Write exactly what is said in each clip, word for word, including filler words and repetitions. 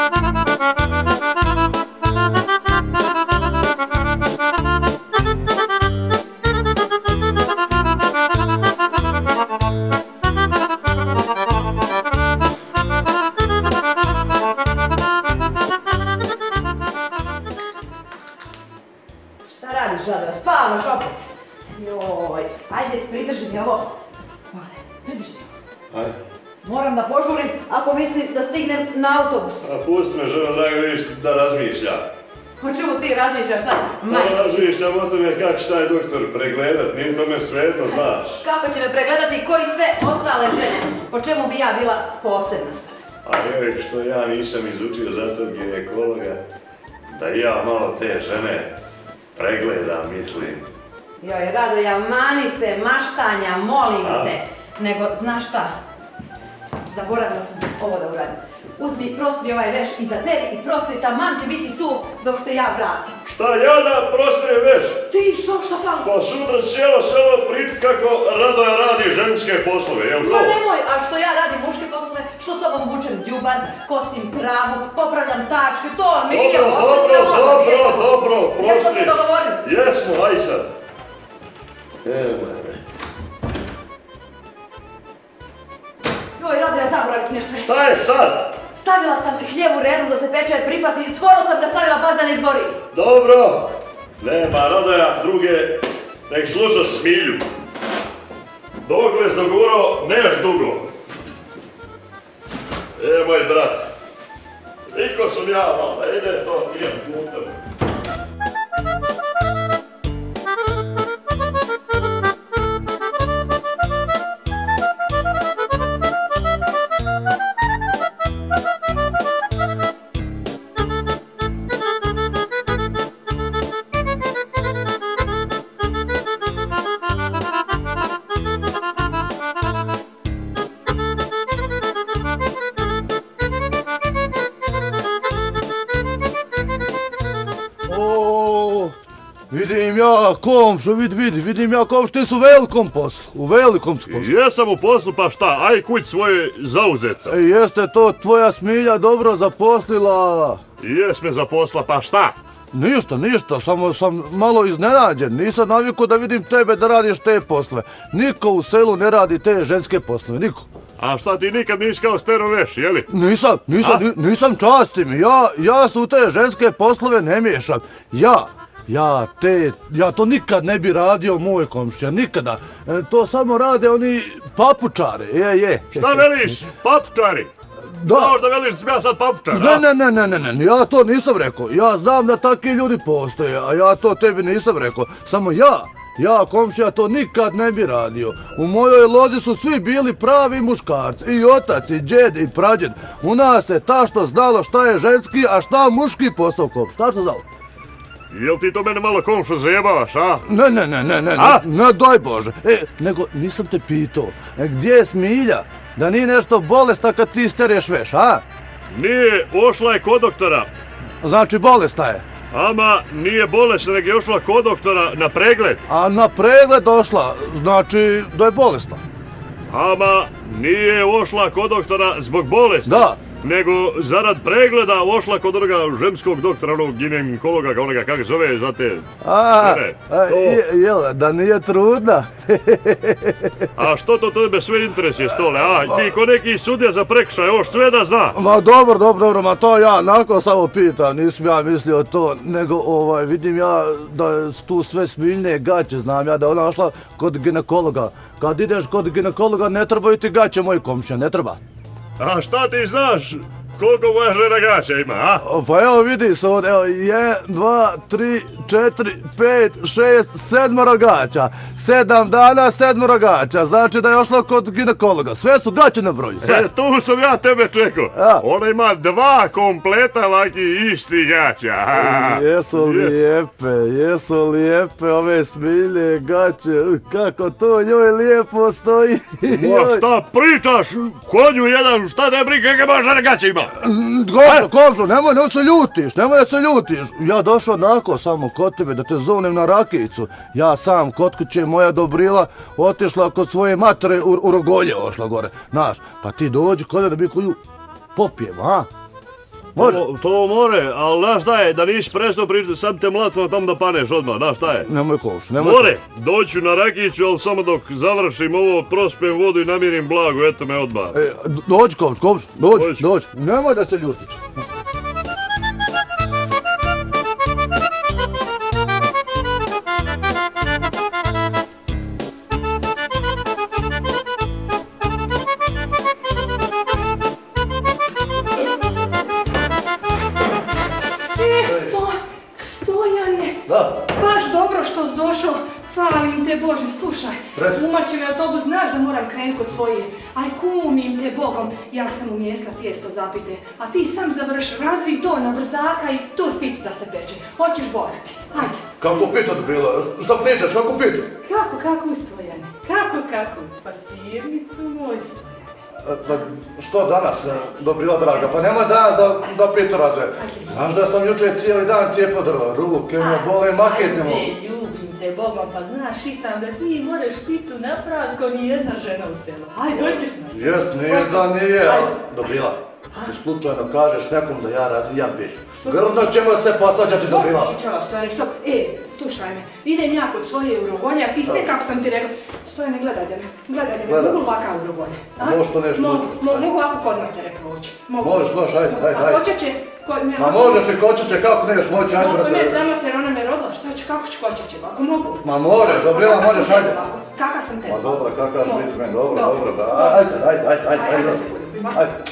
Rado, spavaš opet. Joj, ajde, pridrži mi ovo. Male, pridrži mi ovo. Ajde. Moram da požurim ako mislim da stignem na autobus. A pusti me, žena draga, vidiš da razmišlja. O čemu ti razmišljaš sad? Pa razmišljam o tome kako će taj doktor pregledat, nije to me sveto, znaš. Kako će me pregledati i koji sve ostale žene? Po čemu bi ja bila posebna sad? A joj, što ja nisam izučio za tog ginekologa, da ja malo te žene pregledam, mislim. Joj, Radoja, mani se maštanja, molim A? te. Nego, znaš šta? Zaboravila sam ovo da uradim. Uzmi, prostri ovaj veš iza tebi i prostri, taman će biti suv dok se ja vratim. Šta ja da prostrije veš? Ti, što, što fali? Pa sutra cijelo selo pričat kako Radoja radi ženske poslove, jel to? Ma nemoj, a što ja radim muške poslove, što s tobom vučem džuban, kosim travu, popravljam tačke, to nije dobro, uopće dobro, sramotno. dobro, dobro, prostri. Jesmo se dogovorili? Jesmo, aj sad. Evo je. Joj, Radoja, zaboraviti nešto reći. Šta je sad? Stavila sam hljeb u redu da se peče pripazi i skoro sam ga stavila baš da ne izgori. Dobro. Nema Radoja druge, nek sluša Smilju. Dokle zdogurao, neš dugo. E, moj brat, niko sam ja, da ide to, nije putem. Vidim ja, komšo, vidi, vidi, vidim ja komšo, ti su u velikom poslu, u velikom poslu. Jesam u poslu, pa šta, aj kuć svoje zauzeca. E, jeste to tvoja Smilja dobro zaposlila? Jes me zaposla, pa šta? Ništa, ništa, samo sam malo iznenađen, nisam navikao da vidim tebe da radiš te poslove. Niko u selu ne radi te ženske poslove, niko. A šta ti nikad nisi kao Stero Veš, jeli? Nisam, nisam, ni, nisam častim, ja, ja se u te ženske poslove ne miješam, ja. Ja te, ja to nikad ne bi radio moj komšija, nikada. E, to samo rade oni papučari, je, je. Šta veliš, papučari? Da. Znaš da veliš da sam ja sad papučar, Ne, ne, ne, ne, ne, ne, ja to nisam rekao. Ja znam da takvi ljudi postoje, a ja to tebi nisam rekao. Samo ja, ja komšija to nikad ne bi radio. U mojoj lozi su svi bili pravi muškarci, i otac, i džed, i prađed. U nas je tašto znalo šta je ženski, a šta muški posao komš. Šta što znalo? Jel ti to mene malo komšo zajebavaš, a? Ne, ne, ne, ne, ne, a? ne, ne, daj Bože. E, nego nisam te pitao, e, gdje je Smilja? Da nije nešto bolesna kad ti stereš veš, a? Nije, ošla je kod doktora. Znači bolesna je? Ama nije bolesna, nego je ošla kod doktora na pregled. A na pregled došla, znači da je bolesna? Ama nije ošla kod doktora zbog bolesti. Da. Nego zarad pregleda ošla kod onoga ženskog doktora, onog ginekologa, onoga kako zove, za te... A, a je, jel, da nije trudna? A što to tebe sve interesuje, Stole, a? Ti ko neki sudija za prekršaj, još sve da zna. Ma dobro, dobro, dobro, ma to ja nakon samo pitam, nisam ja mislio to, nego ovaj, vidim ja da su tu sve Smiljne gaće, znam ja da ona ošla kod ginekologa. Kad ideš kod ginekologa ne trebaju ti gaće, moj komšija, ne treba. A šta ti znaš koliko moja žena gaća ima, a? Pa evo vidi se ovdje, evo, jedan, dva, tri, četiri, pet, šest, sedmoro gaća. Sedam dana, sedmoro gaća, znači da je ošla kod ginekologa. Sve su gaće na broju, sve. E, tu sam ja tebe čekao. A? Ona ima dva kompleta laki isti gaća. Jesu lijepe, jesu lijepe ove Smilje gaće, kako to njoj lijepo stoji. Ma šta pričaš, konju jedan, šta ne briga, kakve moja žena gaće ima? Komšo, komšo, nemoj, nemoj se ljutiš, nemoj da se ljutiš. Ja došao onako samo kod tebe da te zovnem na rakijicu. Ja sam kod kuće, moja Dobrila otišla kod svoje matere u, u Rogolje, ošla gore. Znaš, pa ti dođi kod da bi koju popijemo, a? Može? To, to more, ali znaš šta je, da nisi prestao pričati, sad te mlatno tamo da paneš odmah, znaš šta je? Nemoj komš, nemoj. More, doću na Rakiću, ali samo dok završim ovo, prospijem vodu i namirim blago, eto me odmah. E, dođi komš, komš, dođi, Dođi. dođi. Nemoj da se ljustiš. Da. Baš dobro što si došao, falim te Bože, slušaj, Reci. umači me autobus, znaš da moram krenut kod svoje, aj kumim te Bogom, ja sam umjesla tijesto zapite, a ti sam završ, razvi to na brzaka i tur pitu da se peče, hoćeš bogati, ajde. Kako pitu Dobrila, šta pričaš, kako pitu? Kako, kako Stojane, kako, kako, pa sirnicu moj Stojane. Pa što danas, Dobrila draga, pa nemoj danas da, da pitu razve. Znaš da sam jučer cijeli dan cijepao drva, ruke me bole, maketnemo. Ajde, ljubim te Bogom, pa znaš i sam da ti moraš pitu napraviti ko nijedna žena u selu. Ajde, hoćeš na. Jest, nije da nije, ali Dobrila, ti slučajno kažeš nekom da ja razvijam pitu. Grdo ćemo se posvađati, Dobrila. Što pričala, Stojane, što? E, slušaj me, idem ja kod svoje urogonje, a ti sve kako sam ti rekla. Stojane, gledaj da me, gledaj da me, Gledam. mogu ovakav urogonje. Možeš to nešto Mogu, učiti. mo- mogu ovako kod matere proći. Mogu. Možeš, možeš, ajde, ajde, A ajde. hoće će, kod me... Ma možeš i kočiće, kako neš moći, ajde Mogu ne, brate. za mater, ona me rodila, šta ću, kako ću hoće će, ako mogu? Ma možeš, Dobrila, Kaka sam možeš, tebe ajde. ovako? Kaka sam tebe? Ma dobro, kakav Mogu. biti meni, dobro, Dobro. dobro, da. Ajde sad, ajde, ajde, ajde, Ajde, ajde. da se budem, ima. Ajde.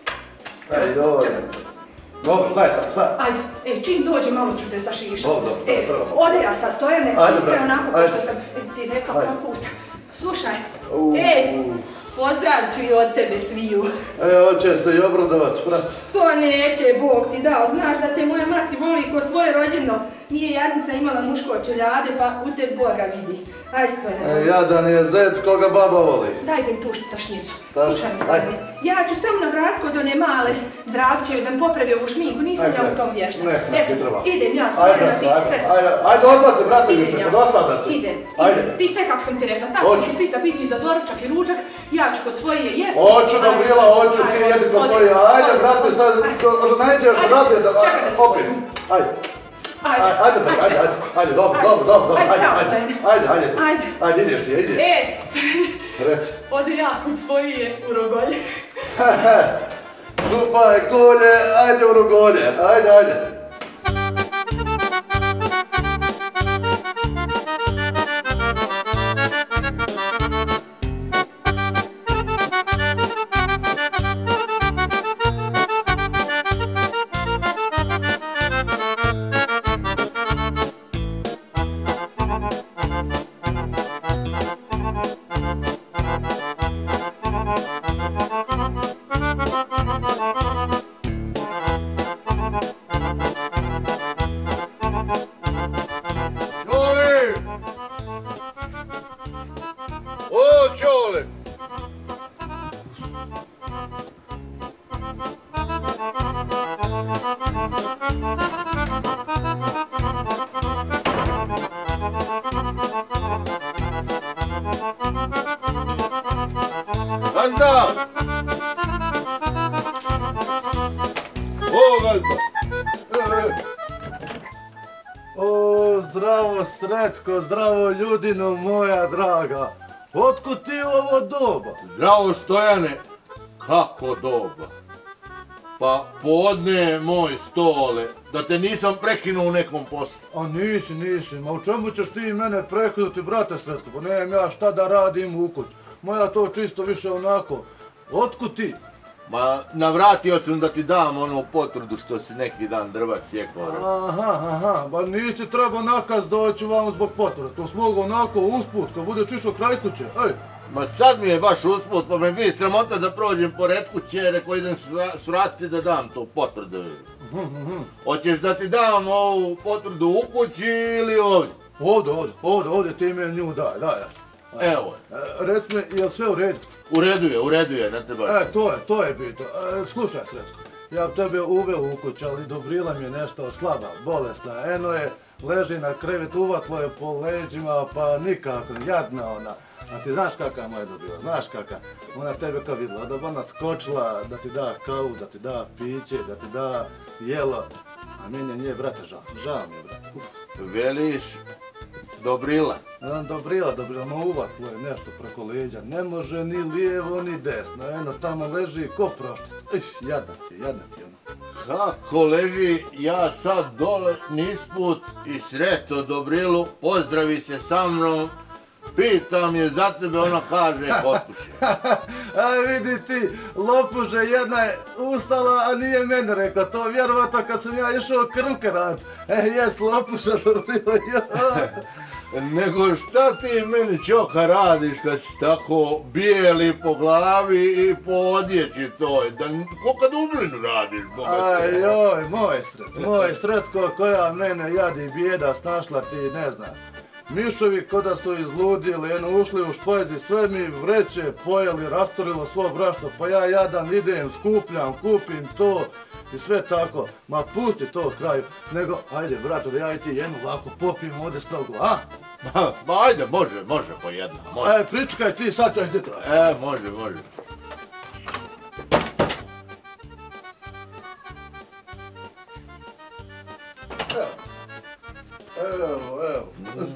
Ajde, dobro. Čekaj. Dobro, šta je sad, šta? Ajde, e, čim dođe malo ću te zašišati. Dobro, dobro, E, dobro. ode ja sa Stojane Ajde, i sve brate, onako kao ajde. što sam e, ti rekla Ajde. par puta. Slušaj, U, e, u. pozdrav ću i od tebe sviju. E, hoće se i obradovat, brat. To neće, Bog ti dao, znaš da te moja mati voli ko svoje rođeno. Nije jadnica imala muško čeljade, pa u te Boga vidi. Aj, Stojane. E, jadan je zet koga baba voli. Dajte mi tu tašnicu. Taš- Slušaj mi, Stojane. ajde. Ja ću samo na vrat kod one male Dragčevi da mi popravi ovu šminku, nisam Ajde, ja u tom vješta. ne, ne, Eto, ti treba. idem ja, Ajde, Stojana, brate, ti ajde, sve. ajde, ajde, odlazi, brate, Idem više, ja. dosada si. Idem, Ajde. idem. Ti sve kako sam ti rekla, tako Hoću. ću pita biti za doručak i ručak, ja ću kod svoje jesti. Hoću, Ajde. Dobrila, hoću, ti Ajde, jedi kod odi, svoje. Ajde, odi, brate, odi, sad, ajde. nađeš Ajde, rade da... čekaj da se Opet, pojedem. ajde. Ajde, Ajde, brate, ajde, ajde, ajde, dobro, Ajde. dobro, dobro, Ajde, ajde, zdravo, ajde, Stojane. ajde, ajde, Ajde. ajde, ideš ti, ideš. E, Reci. ode ja kod svoje u rogolje. Župa je kolje, ajde u rogolje, ajde, ajde. Čoli! O, Čoli! Gazda! O, Gazda! O, zdravo Sretko, zdravo ljudino moja draga. Otkud ti u ovo doba? Zdravo Stojane, kako doba. Pa podne je moj stole, da te nisam prekinuo u nekom poslu. A nisi, nisi, ma u čemu ćeš ti mene prekinuti, brate Sretko? Pa nemam ja šta da radim u kući. Moja to čisto više onako. Otkud ti? Ma navratio sam da ti dam onu potvrdu što si neki dan drva sjekao. Aha, aha, ba nisi trebao nakaz doći vam zbog potvrde. To smo mogao onako usput, kad budeš išao kraj kuće. Ej, Ma sad mi je baš usput, pa me vi sramota da prođem pored kuće, rekao idem svra- svratiti da dam tu potvrdu. Hoćeš da ti dam ovu potvrdu u kući ili ovdje? ovdje, ovdje, ovdje, ovdje ti mi nju daj, daj. Evo, E, reci mi, jel sve u redu? u redu je, u redu je, ne treba. E, to je, to je bitno. E, slušaj, Sretko, ja bi tebe uveo u kuću, ali Dobrila mi je nešto slaba, bolesna. Eno je, leži na krevet, uvatlo je po leđima, pa nikako, jadna ona. A ti znaš kaka moja Dobrila, znaš kaka? Ona tebe kao vidjela, da bi ona skočila, da ti da kavu, da ti da piće, da ti da jelo. A meni je nje, brate, žao, žao mi je, brate. Uf. Veliš Dobrila. Dobrila, Dobrila, no uvatlo je nešto preko leđa, ne može ni lijevo ni desno, eno tamo leži ko proštic. Iš, jadna ti, jadna ti ono. Kako leži, ja sad dole nisput i sreto Dobrilu, pozdravi se sa mnom, pitam je za tebe, ona kaže kod kuće. A vidi ti, lopuže, jedna je ustala, a nije meni rekla, to vjerovatno kad sam ja išao krmke rad. E, jes, lopuže, Dobrila, ja. Nego šta ti meni čoka radiš kad si tako bijeli po glavi i po odjeći toj, da ko kad Dublinu radiš, boga te. Aj joj, moj sret, moj sretko koja mene jadi bijeda snašla ti, ne znam. Mišovi koda su izludili, eno ušli u špajzi, sve mi vreće pojeli, rastorilo svo brašno, pa ja jadan idem, skupljam, kupim to i sve tako. Ma pusti to kraju, nego ajde brate da ja i ti jednu ovako popijem ovdje s togu, a? Ma ajde, može, može po jedna, može. E, pričkaj ti, sad ćeš ti traži. E, može, može. Evo, evo.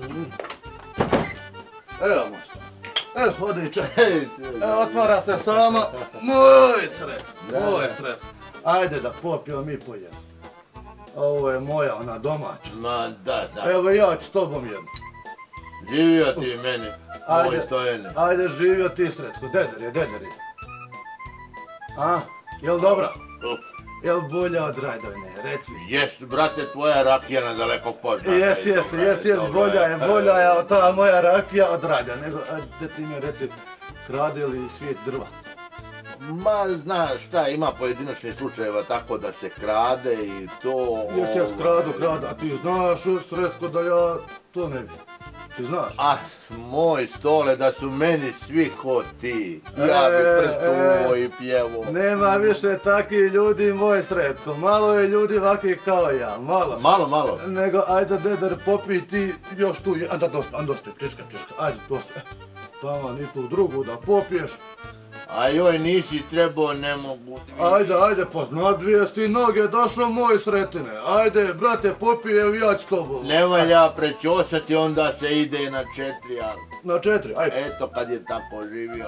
Evo možda. Evo, odličan. Evo, otvara se sama. Moj sret, moj sret. Ajde da popijemo mi po jednu. Ovo je moja, ona domaća. Ma da, da. Evo ja ću s tobom jednu. Živio ti meni, moj Stojene. Ajde, živio ti sretko, deder je, deder je. A, jel dobra? Jel bolja od Rajdovine, reci mi. Jes, brate, tvoja rakija na daleko poznata. Jes, jes, jes, jes, bolja je, bolja je od ta moja rakija od Rajda. Nego, ajde ti mi reci, krade li svijet drva? Ma, znaš šta, ima pojedinačnih slučajeva tako da se krade i to... Jes, jes, kradu, kradu, a ti znaš, sretko, da ja to ne bi. Ti znaš? Ah, moj Stole, da su meni svi ko ti. Ja bi prstuvo i pjevo. Nema više takvi ljudi, moj sretko. Malo je ljudi ovakvi kao ja, malo. Malo, malo. Nego, ajde, deder, popij ti još tu, anda dosta, anda dosta, pliška, pliška, ajde, dosta. Tamo, ni tu drugu da popiješ. A joj, nisi trebao, ne mogu. Ajde, ajde, pa nadvijesti noge, došao moj sretine. Ajde, brate, popij, evo ja ću s tobom. Ne valja prečosati, onda se ide na četiri, ali... Na četiri, ajde. Eto, kad je tako živio.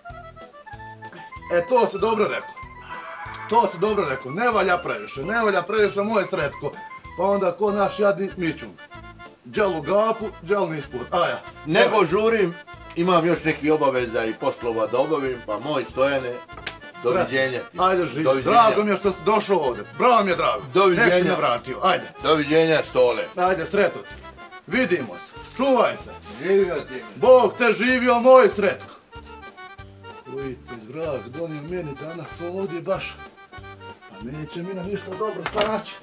E, to si dobro rekao. To si dobro rekao, ne valja previše, ne valja previše, moj sretko. Pa onda ko naš jadni Mičung. Džel u gapu, džel nispod, aja. Nego žurim, imam još neki obaveza i poslova da obavim, pa moj Stojane, doviđenja ti. Ajde živi, drago mi je što si došao ovdje, bravo mi je drago. Doviđenja. Nek si me vratio, ajde. Doviđenja, Stole. Ajde, sretno ti. Vidimo se, čuvaj se. Živio ti mi. Bog te živio, moj sretko. Ujte, vrag, donio meni danas ovdje baš. Pa neće mi na ništa dobro staći.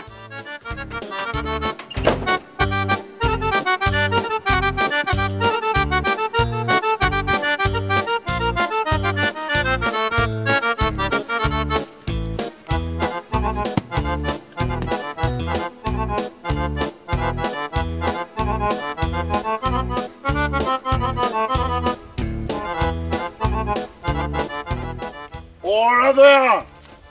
O, Radoja!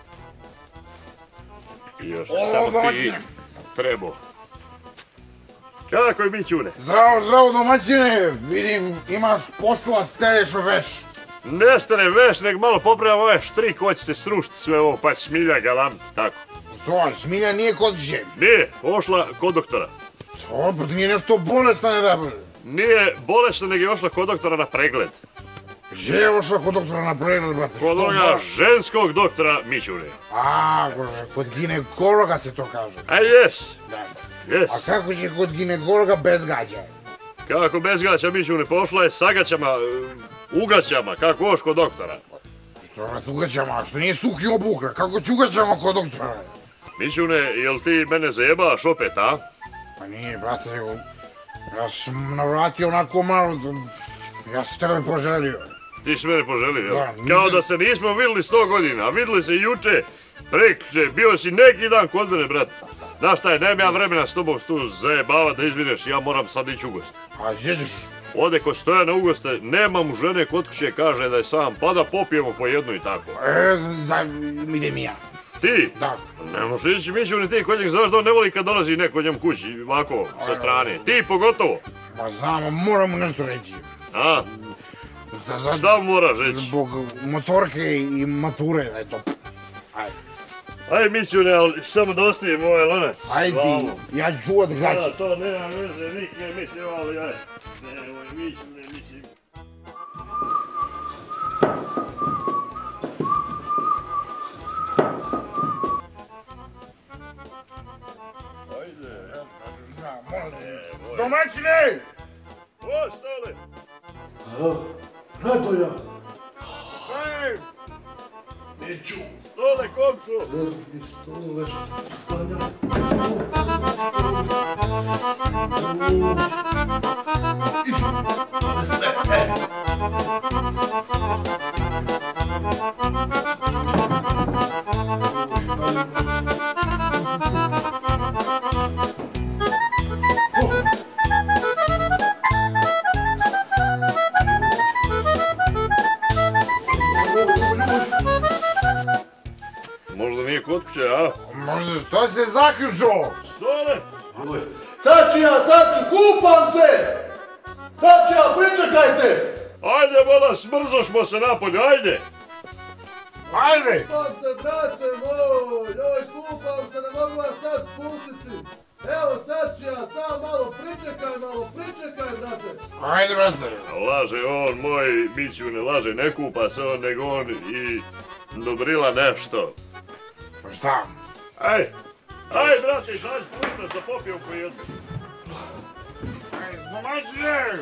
Još O, samo ti domaćine. trebao. Kako je Mićune? Zdravo, zdravo domaćine, vidim imaš posla, stereš veš. Ne stane veš, nek malo popravimo ovaj štrik, hoće se srušiti sve ovo, pa Smilja galamiti, tako. Što, Smilja nije kod žen? Nije, ošla kod doktora. Što, pa nije nešto bolestan je da... Nije bolesna, nego je ošla kod doktora na pregled. Že je ošla kod doktora na pregled, brate? Kod što onoga baš? ženskog doktora Mićune. A, kod ginekologa se to kaže. A jes, Da. jes. A kako će kod ginekologa bez gađa? Kako bez gaća Mićune, pošla je sa gaćama, e, ugaćama, kako oš kod doktora. Što na ugaćama, što nije suhi obuka, kako će ugaćama kod doktora? Mićune, jel ti mene zajebaš opet, a? Pa nije, brate, nego... Ja sam navratio onako malo, ja sam tebe poželio. Ti si mene poželio, jel? Da, nisam- Kao da se nismo vidjeli sto godina, a vidjeli se juče Prekjuče, bio si neki dan kod mene, brate. Znaš šta je, nemam ja vremena s tobom tu zajebavat da izvineš, ja moram sad ići u gost. A jedeš? Ode ko stoja na ugoste, nema mu žene kod kuće, kaže da je sam, pa da popijemo po jednu i tako. E, da, idem i ja. Ti? Da. Ne možeš ići Miću ni ti kod njeg, znaš da on ne voli kad dolazi neko njemu kući, ovako, sa strane. Ti pogotovo. Pa znam, moram mu nešto reći. A? Da, za, Šta moraš reći? Zbog motorke i mature, eto. Ajde. Aj Mićune, ali samo da ostaje moj lanac. Ajde, ja ću od Da, gaći. to nema veze, nikne mislim, ali aj. Nemoj Mićune, mislim. Domaćine! O, Stole! Radoja! Ej! Miću! Stole, komšu! Drgi stole, stanja. Možda nije kod kuće, a? Možda što se zaključao? Stole! Sad ću ja, sad ću, kupam se! Sad ću ja, pričekajte! Ajde, voda, smrzošmo se napolje, ajde! Ajde! Kupam se, brate moj, joj, kupam se, ne mogu vas sad pustiti. Evo, sad ću ja, sam malo pričekaj, malo pričekaj, brate. Ajde, brate. Laže on, moj Miću ne laže, ne kupa se on, nego on i Dobrila nešto. Šta? Aj, aj, brate, izađi, pusti nas da popijemo po jednu. Ajde, domaćine!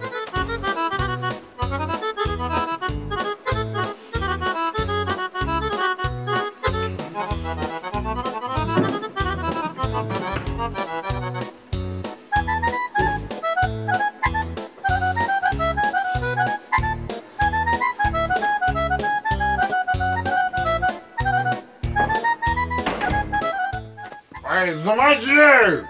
Ajde, domaćine!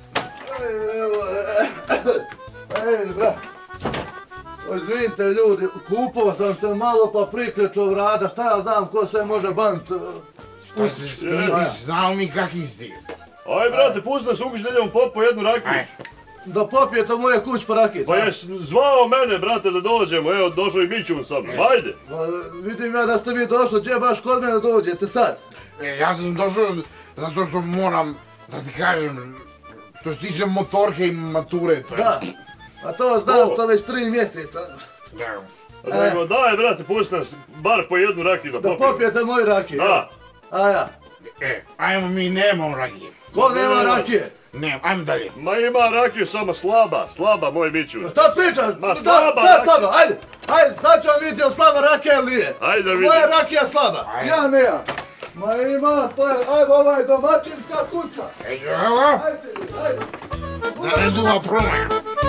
Ej, brat. Izvinite ljudi, kupao sam se malo pa priključao vrata, šta ja znam ko sve može bant. Šta se stidiš, znao mi kaki si. Aj, brate, pusti nas uguš da idemo pop po jednu rakiju. Aj. Da popijete moje kuć po rakicu. Pa jesi zvao mene, brate, da dođemo, evo, došao i Mićun sa mnom, ajde. Pa, vidim ja da ste vi došli, gdje baš kod mene dođete sad? E, ja sam došao zato što moram da ti kažem što se tiče motorke i mature. To je- Da. A to znam, O. to već tri mjeseca. Da. Nego, daj, brate, pusti nas bar po jednu rakiju da Da popijemo. popijete moju rakiju. Da. A ja. E, ajmo mi nemamo rakije. Ko nema rakije? Ne, ajmo dalje. Ma ima rakiju, samo slaba, slaba, moj Mićun. Šta pričaš? Ma Da, slaba da, rakija. slaba, ajde. Ajde, sad ćemo vidjeti jel slaba rakija ili nije. Ajde da Moja vidim. rakija slaba. Ajde. Ja ne ja. Ma ima, to je, ajde, ovo je domaćinska kuća. Eđo, evo, Ajde, ajde. da ne duva promaja.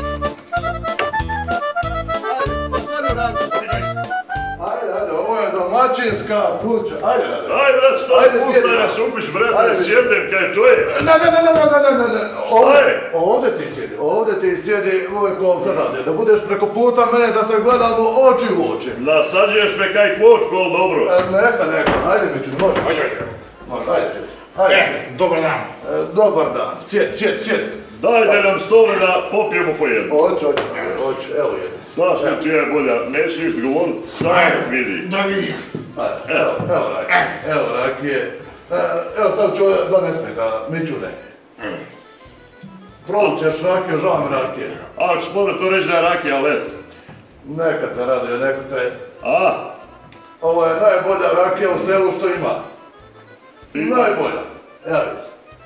Ajde, otvori rakiju. Ajde, ajde, ovo je domaćinska kuća. Ajde, ajde. Aj, brate, Ajde, stoj, sjedi, puštaj brate. nas upiš, brate, Ajde, sjedem kaj čovjek. Ne, ne, ne, ne, ne, ne, ne, ne, ovdje, je? ovdje ti sjedi, ovdje ti sjedi moj komšo radi, da budeš preko puta mene, da se gledamo oči u oči. Nasađuješ me kaj kvočku, ali dobro. E, neka, neka, ajde Miću, može, Ajde, ajde. može, ajde sjedi, ajde sjedi. E, dobar dan. E, dobar dan, sjedi, sjedi, sjedi. Dajte nam stole da popijemo po jednu. Hoće, hoće, hoće, evo jedno. Znaš li čija je bolja, nećeš ništa govorit, sam vidi. Da vidim. Ajde, evo, evo rakije, evo rakije. E, evo stavit ću da ne smeta, Miću ne. Probat ćeš rakije, žao mi rakije. Ako ćeš mora to reći da je rakija, ali eto. Neka te raduje, neka te... A? Ovo je najbolja rakija u selu što ima. Najbolja. Evo vidiš.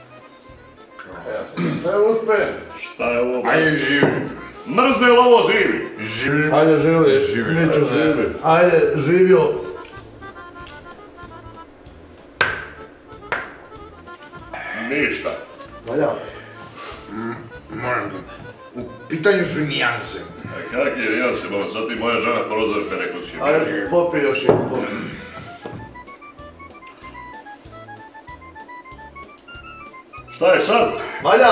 Evo, sve uspije. Šta je ovo? Ajde, živi. Mrzne li ovo živi? Živi. Ajde, živi. Živi. Miću, Ajde, živi. Ajde, živio. Ništa. Valja. Moram da... U pitanju su nijanse. A kak je, ja se malo, sad ti moja žena prozorka rekao će. Ajde, popij još jednu, popij. Šta je sad? Valja!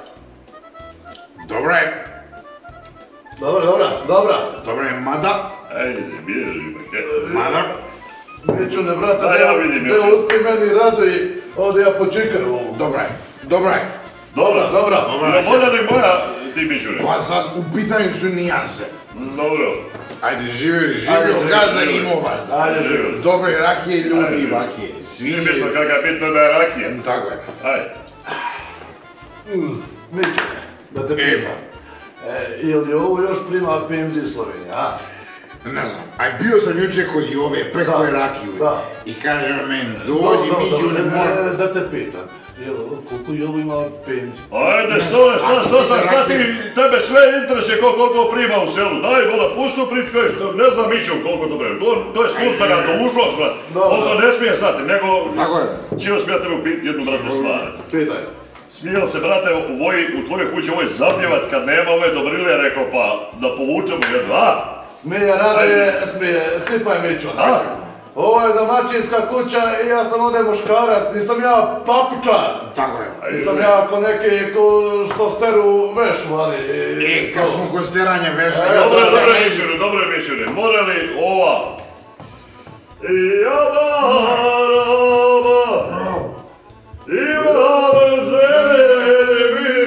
Dobra je, Dobra, dobra, dobra. dobra je, mada, Ajde, bježi, bake. mada. Miću, ne brate, Da, ja vidim još. da uspij meni rado i ovdje ja počikaru ovu. Dobra je, dobra je. Dobra, Dobra. Je bolja nek moja, ti Mićune? Pa sad, u pitanju su nijanse. Dobro. Ajde, živjeli, Ajde, živio živjeli, gazda živjeli. imao vazda. Ajde, Živjeli. Dobre rakije, ljudi Ajde. i vakije. Nije Svi bitno kakav, bitno da je rakija. Tako je. Ajde. Miću, da te pitam. E, ili ovo još prima P M D Slovenija, a? Ne znam, aj bio sam jučer kod Jove, pekao je Da, rakiju. da. I kaže meni, Dobro, dođi dobro, Miću, ne dobro, moram. e, Da te pitam, jel, koliko je ovo ima P M D? Ajde, što je, šta, što sam, šta ti, tebe sve interesuje ko koliko prima u selu. Daj, vola, pustu priču, kažeš, ne znam Miću koliko to prima. To, to je službena dužnost, brate. Dobro. On to ne smije znati, nego... Tako je. Čio smije tebe upiti jednu, brate, stvar. Pitaj. Smije li se, brate, u, ovoj, u tvojoj kući ovoj zapljevat kad nema ove dobrile, rekao, pa da povučemo jednu, a? Smije, rade, smije, sipaj Miću. A? Ovo je domaćinska kuća i ja sam ovdje muškarac, nisam ja papučar. Tako je. Ajde. Nisam ja ko neki ko što steru vešu, ali... E, kad smo kod steranja veša, E, ja Dobro je, to dobro sam je, Mićune, dobro je, Mićune. Mora li ova... Javaraba, imam zemlji,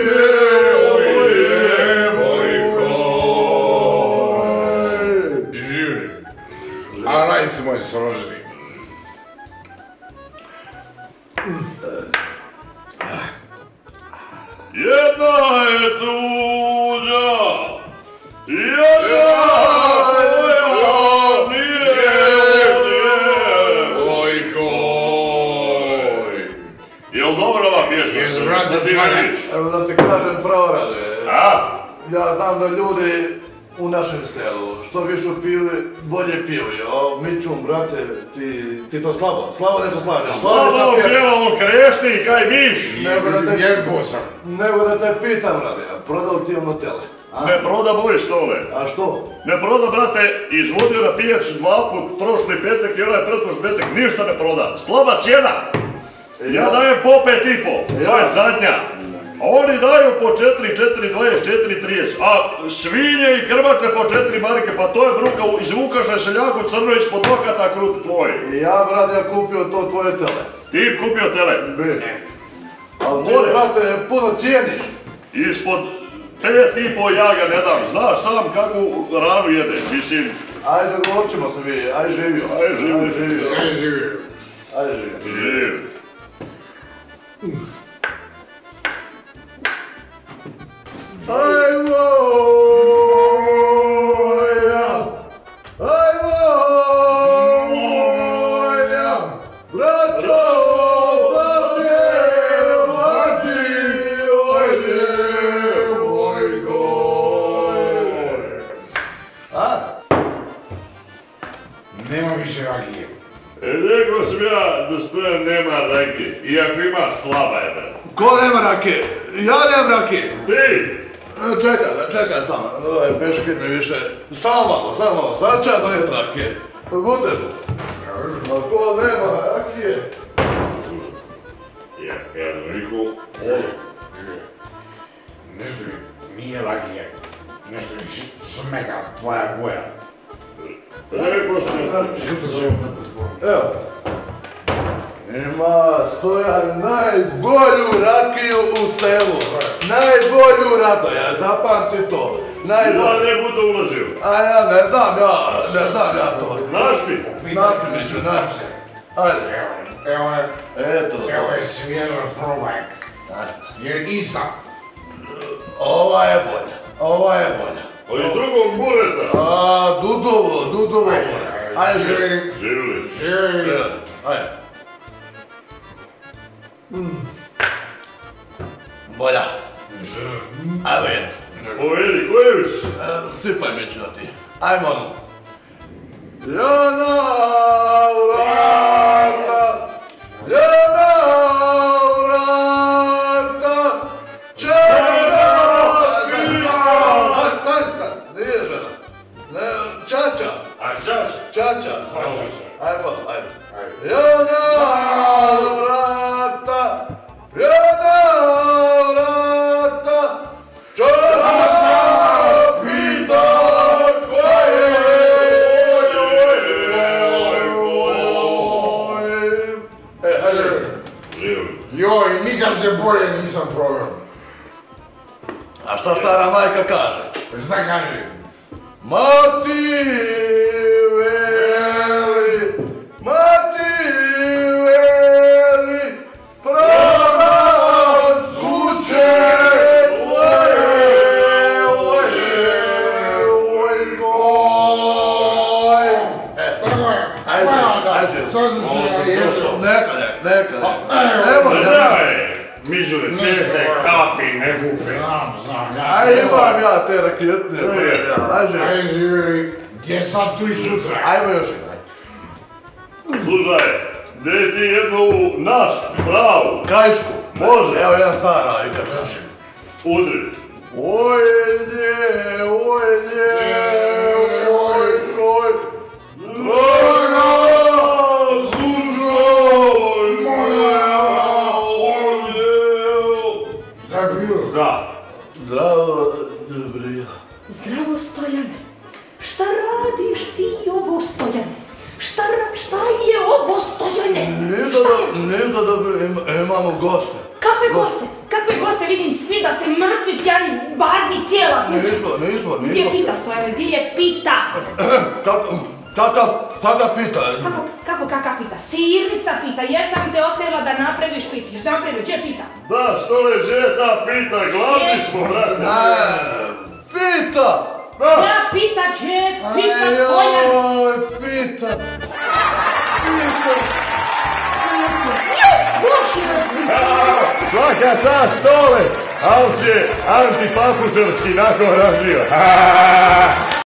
živim. A raj si moj sorožni. jedna je tuđa, jedna moja nije ovdje. Oj, koj. Jel dobro ova pjesma? Jes, brate, Šta ti svaka. vidiš? Evo da ti kažem pravo, rade. A? Ja znam da ljudi u našem selu što više pili, bolje pili. O, Miću, brate, ti, ti to slabo, slabo nešto slažeš. Slabo pjeva on krešti, kaj viš? Nego da te, Vježbao sam. nego da te pitam, rade, prodao ti ono tele? A? Ne proda moje stole. A što? Ne proda, brate, izvodio na pijac dva put prošli petak i onaj pretprošli petak, ništa ne proda. Slaba cijena. Ja dajem po pet i po, to je zadnja. A oni daju po četiri, četiri, dvadeset, četiri, trideset. A svinje i krmače po četiri marke, pa to je bruka iz Vukaša Šeljaku Crnović pod okata krut tvoj. I ja, brate, ja kupio to tvoje tele. Ti kupio tele. Bi. Ali ti, More. brate, puno cijeniš. Ispod pet i po ja ga ne dam. Znaš sam kakvu ranu jede, mislim. Ajde, dogovorit ćemo se vi, aj živio. Aj živio. Aj živio. Aj, živim. Aj živio. Živ. Ajmo! Ajmo! Braćo! Vati! Ojde! Moj goj! A? Nema više rakije. E, rekao sam ja da stojan nema rake, iako ima slaba je, brate. Ko nema rake? Ja nemam rake! Ti! Čekaj, čekaj samo, ovaj peškir mi više... Samo malo, samo malo, sad će ja donijet rakije. Bude tu. Ma ko nema rakije? Ja kažem, Riku, E, nešto mi nije rakije. Nešto mi ž- žmeka, tvoja boja. rekao sam, Evo. Ima Stojan najbolju rakiju u selu. Najbolju Radoja, zapamti to. Najbolju. ja ne budu ulazio. A ja ne znam, ja, ne znam ja to. Naspi! Naći mi se, naći. Ajde. Evo, evo je, Eto. evo je svježa probaj. Jer ista. Ova je bolja, ova je bolja. A iz drugog bureta. A, Dudovo, Dudovo bolja. Ajde, živi. Živili. Živim. Ajde. Bolja. Ajde, jedno. Povedi, kojević. Sipaj Miću na ti. Ajmo ono. Jana vrata, Jana vrata, Čana krila. Aj, staj, staj, nije žena. Ne, Čača, A čač? Čača. Ajmo, ajmo. Jana vrata, Jana preživjeli. Joj, nikad se bolje nisam proveo. A šta stara majka kaže? Šta kaže? Mati veli, mati veli, pravac kuće, oje, oje, oj, oj. Tako je. Ajde, ajde. Sad sam se navijetio. Neka, neka, neka. Evo, Evo, Zdravej, Mižure, te se kapi ne gupe. znam, znam, ja aj sam... imam ja te raketne. Ajde, Aj, živjeli, gdje sad tu i sutra? ajmo još jedan. Slušaj, gdje ti jednu naš, pravu, Krajišku. Može. Evo jedan stara, i kad kažem. udri. Oje, nje, oje, nje, oj, oj. Draga dušo moja, ovdje. Šta je bilo? Da. Zdravo, Dobrija. Zdravo, Stojane. Šta radiš ti ovo, Stojane? Šta, ra- šta je ovo, Stojane? Ništa da, ništa da im- imamo goste. Kakve goste? Kakve goste? Vidim svi da ste mrtvi, pjani, bazni cijela. Nismo, nismo, Gdje je nismo. pita, Stojane? Gdje je pita? Kako, kakav, kakav pita? Kako, kako, kaka pita? Sirnica pita. Jesam te ostavila da napraviš pitiš. Napravi, gdje pita? Da, što le, gdje je ta pita, gladni smo, brate. E, pita! Ja pita, gdje pita, Stojane? Ajoj, pita. Pita. Bože! Svaka ta stole, ali se antipapučarski nakon razvio.